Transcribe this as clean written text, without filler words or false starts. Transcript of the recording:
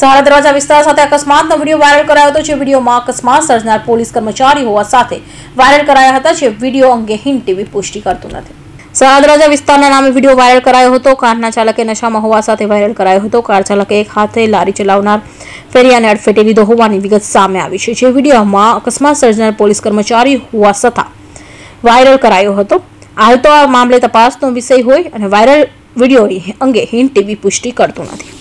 સહારા દરવાજા વિસ્તાર સાથે અકસ્માતનો વિડીયો વાયરલ કરાયો હતો, જે વિડીયોમાં અકસ્માત સર્જનાર પોલીસ કર્મચારી હોવા સાથે વાયરલ કરાયા હતા, જે વિડીયો અંગે હિન્દ ટીવી પુષ્ટિ કરતું નથી। સહારા દરવાજા વિસ્તારના નામે વિડીયો વાયરલ કરાયો હતો। કારના ચાલકે નશામાં હોવા સાથે વાયરલ કરાયો હતો। કાર ચાલકે એક હાથે લારી ચલાવનાર ફેરિયાને અડફેટે લીધો હોવાની વિગત સામે આવી છે, જે વિડીયોમાં અકસ્માત સર્જનાર પોલીસ કર્મચારી હોવા છતાં વાયરલ કરાયો હતો। હાલ તો આ મામલે તપાસનો વિષય હોય અને વાયરલ વિડીયો અંગે હિન્દ ટીવી પુષ્ટિ કરતું નથી।